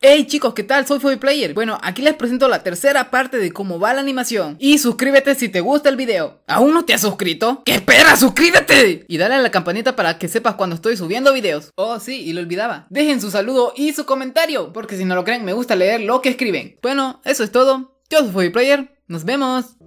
Hey chicos, ¿qué tal? Soy FobiPlayer. Bueno, aquí les presento la tercera parte de cómo va la animación. Y suscríbete si te gusta el video. ¿Aún no te has suscrito? ¿Qué esperas? ¡Suscríbete! Y dale a la campanita para que sepas cuando estoy subiendo videos. Oh sí, y lo olvidaba. Dejen su saludo y su comentario, porque si no lo creen me gusta leer lo que escriben. Bueno, eso es todo. Yo soy FobiPlayer. Nos vemos.